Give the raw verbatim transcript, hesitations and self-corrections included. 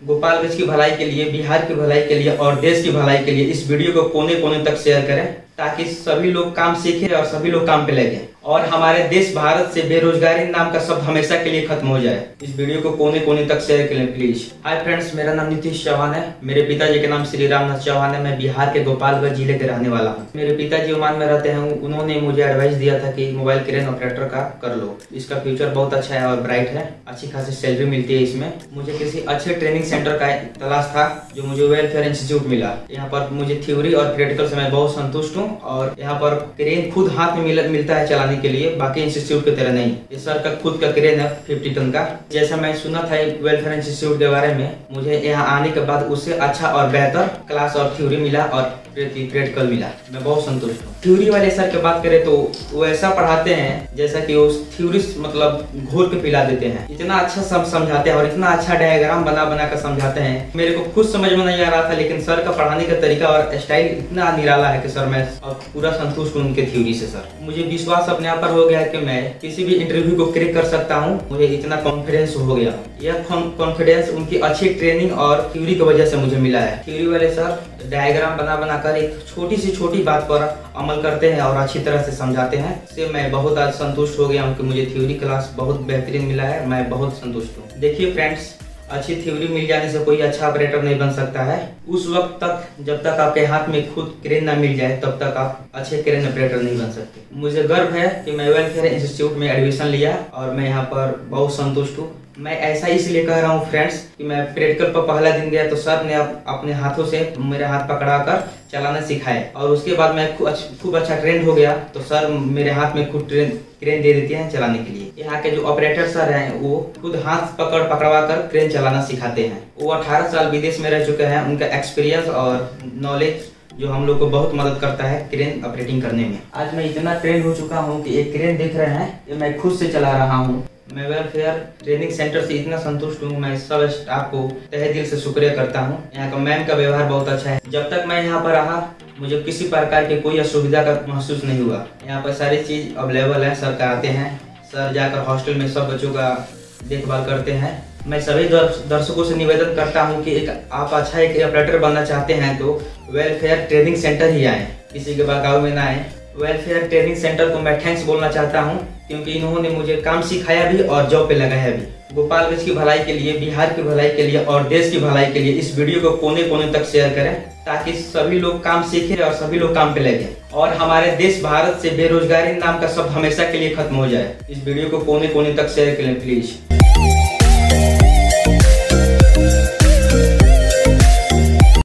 गोपालगंज की भलाई के लिए, बिहार की भलाई के लिए और देश की भलाई के लिए इस वीडियो को कोने कोने तक शेयर करें ताकि सभी लोग काम सीखें और सभी लोग काम पे लगे और हमारे देश भारत से बेरोजगारी नाम का शब्द हमेशा के लिए खत्म हो जाए। इस वीडियो को कोने कोने तक शेयर करें प्लीज। हाय फ्रेंड्स, मेरा नाम नीतीश चौहान है। मेरे पिताजी के नाम श्री रामनाथ चौहान है। मैं बिहार के गोपालगंज जिले के रहने वाला हूँ। मेरे पिताजी ओमान में रहते हैं। उन्होंने मुझे एडवाइस दिया था कि मोबाइल क्रेन ऑपरेटर का कर लो, इसका फ्यूचर बहुत अच्छा है और ब्राइट है, अच्छी खासी सैलरी मिलती है इसमें। मुझे किसी अच्छे ट्रेनिंग सेंटर का तलाश था जो मुझे वेलफेयर इंस्टीट्यूट मिला। यहाँ पर मुझे थ्योरी और प्रैक्टिकल से मैं बहुत संतुष्ट हूँ और यहाँ पर क्रेन खुद हाथ में मिल, मिलता है चलाने के लिए, बाकी इंस्टीट्यूट की तरह नहीं। ये सर का खुद का क्रेन है पचास टन का। जैसा मैं सुना था वेलफेयर इंस्टीट्यूट के बारे में, मुझे यहाँ आने के बाद उससे अच्छा और बेहतर क्लास और थ्योरी मिला और प्रैक्टिकल मिला। मैं बहुत संतुष्ट हूँ। थ्योरी वाले सर की बात करें तो वो ऐसा पढ़ाते हैं जैसा कि वो थ्योरी मतलब घोल के पिला देते हैं। इतना अच्छा सब समझाते हैं और इतना अच्छा डायग्राम बना बना कर समझाते हैं। मेरे को खुद समझ में नहीं आ रहा था, लेकिन सर का पढ़ाने का तरीका और स्टाइल इतना निराला है कि सर मैं पूरा संतुष्ट हूँ उनके थ्योरी से। सर मुझे विश्वास अपने आप पर हो गया है कि मैं किसी भी इंटरव्यू को क्रैक कर सकता हूँ। मुझे इतना कॉन्फिडेंस हो गया। यह कॉन्फिडेंस उनकी अच्छी ट्रेनिंग और थ्योरी की वजह से मुझे मिला है। थ्योरी वाले सर डायग्राम बना बनाकर एक छोटी सी छोटी बात पर अमल करते हैं और अच्छी तरह से समझाते हैं। इससे मैं बहुत आज संतुष्ट हो गया हूँ कि मुझे थ्योरी क्लास बहुत बेहतरीन मिला है। मैं बहुत संतुष्ट हूँ। देखिए फ्रेंड्स, अच्छी थ्योरी मिल जाने से कोई अच्छा ऑपरेटर नहीं बन सकता है। उस वक्त तक जब तक आपके हाथ में खुद क्रेन ना मिल जाए तब तक आप अच्छे क्रेन ऑपरेटर नहीं बन सकते। मुझे गर्व है कि मैं वेलफेयर इंस्टीट्यूट में एडमिशन लिया और मैं यहाँ पर बहुत संतुष्ट हूँ। मैं ऐसा इसलिए कह रहा हूँ फ्रेंड्स कि मैं प्रैक्टिकल पर पहला दिन गया तो सर ने अपने हाथों से मेरे हाथ पकड़ा कर चलाना सिखाया और उसके बाद मैं खूब अच्छा ट्रेंड हो गया तो सर मेरे हाथ में खुद ट्रेन क्रेन दे देती हैं चलाने के लिए। यहाँ के जो ऑपरेटर सर हैं वो खुद हाथ पकड़ पकड़वा कर क्रेन चलाना सिखाते हैं। वो अठारह साल विदेश में रह चुके हैं। उनका एक्सपीरियंस और नॉलेज जो हम लोग को बहुत मदद करता है क्रेन ऑपरेटिंग करने में। आज मैं इतना ट्रेंड हो चुका हूँ कि एक क्रेन देख रहे हैं ये मैं खुद से चला रहा हूँ। मैं वेलफेयर ट्रेनिंग सेंटर से इतना संतुष्ट हूँ। मैं सब स्टाफ को तहे दिल से शुक्रिया करता हूँ। यहाँ का मैम का व्यवहार बहुत अच्छा है। जब तक मैं यहाँ पर रहा मुझे किसी प्रकार की कोई असुविधा का महसूस नहीं हुआ। यहाँ पर सारी चीज अवेलेबल है। सर का आते हैं, सर जाकर हॉस्टल में सब बच्चों का देखभाल करते हैं। मैं सभी दर्शकों से निवेदन करता हूं कि एक आप अच्छा एक ऑपरेटर बनना चाहते हैं तो वेलफेयर ट्रेनिंग सेंटर ही आए, किसी के बगाव में ना आए। वेलफेयर ट्रेनिंग सेंटर को मैं थैंक्स बोलना चाहता हूं क्योंकि इन्होंने मुझे काम सिखाया भी और जॉब पे लगाया भी। गोपालगंज की भलाई के लिए, बिहार की भलाई के लिए और देश की भलाई के लिए इस वीडियो को कोने कोने तक शेयर करें ताकि सभी लोग काम सीखें और सभी लोग काम पे लगे और हमारे देश भारत से बेरोजगारी नाम का शब्द हमेशा के लिए खत्म हो जाए। इस वीडियो को कोने कोने तक शेयर करें प्लीज।